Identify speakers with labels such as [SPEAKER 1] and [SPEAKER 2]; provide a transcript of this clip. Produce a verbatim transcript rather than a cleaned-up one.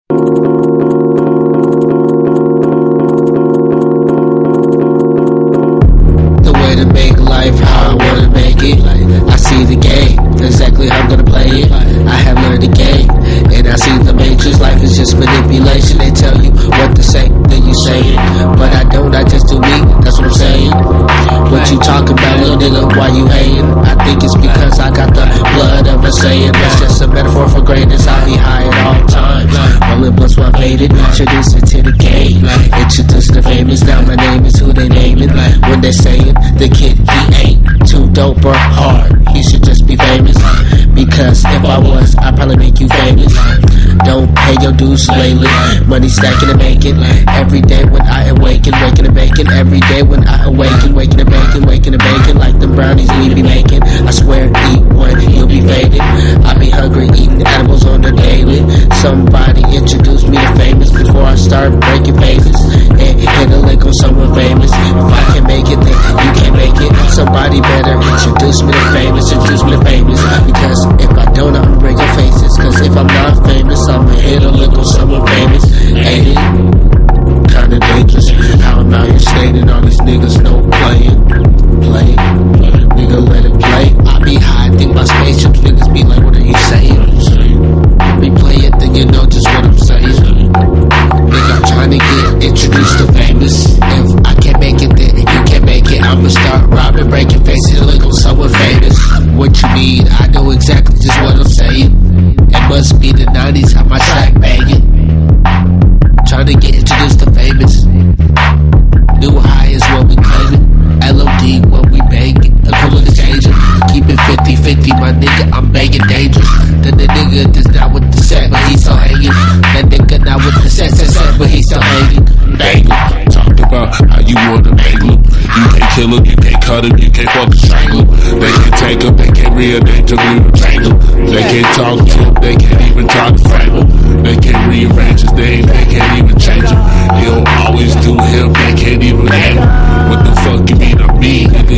[SPEAKER 1] The way to make life how I wanna make it. I see the game, exactly how I'm gonna play it. I have learned the game, and I see the matrix. Life is just manipulation. They tell you what to say, then you say it. But I don't, I just do me, that's what I'm saying. What you talking about, little nigga, why you hating? I think it's because I got the blood of a saying. That's just a metaphor for greatness. I be high at all times. Rolling blunts while faded, introduce it to the game. Introduce the famous, now my name is who they naming. When they saying the kid, he ain't too dope or hard, he should just be famous. Because if I was, I'd probably make you famous. Don't pay your dues lately. Money stacking and making. Every day when I awaken, waking and baking. Every day when I awaken, waking and baking, waking and baking. Like the brownies we be making. I swear, eat one, you'll be faded. I be hungry, eating animals on the daily. Somebody introduce me to famous before I start breaking phases. And hit a link on someone famous. If I can make it, then you can't make it. Somebody better introduce me to famous, introduce me to famous. Because if I don't, I'm breaking faces. Cause if I'm not famous, I'ma hit a lick on someone famous. Ain't it kinda dangerous how I'm out here stating all these niggas no playing, playing, nigga let it play. I be high, think my spaceships, niggas be like, what are you saying? Replay it, then you know just what I'm saying. Nigga, I'm trying to get introduced to famous. If I can't make it, then you can't make it. I'ma start robbing, breaking faces, look on someone famous. What you need, I know exactly just what I'm saying. It must be the nineties, how my track banging. Trying to get introduced to famous. New high is what we claiming. L O D, what we banging. Equivalent changing. Keep it fifty fifty, my nigga, I'm banging dangerous. Then the nigga that's not with the set, but he's still hanging. That nigga not with the set, set, set, but he's still hanging.
[SPEAKER 2] Bang him. Talk about how you wanna bang him. You can't kill him, you can't cut him, you can't fucking strangle him. They can't take him, they can't rearrange him, rearrange him. They can't talk to him, they can't even try to frame him. They can't rearrange his name, they can't even change him. He'll always do him, they can't even name him. What the fuck you mean I'm me? Nigga,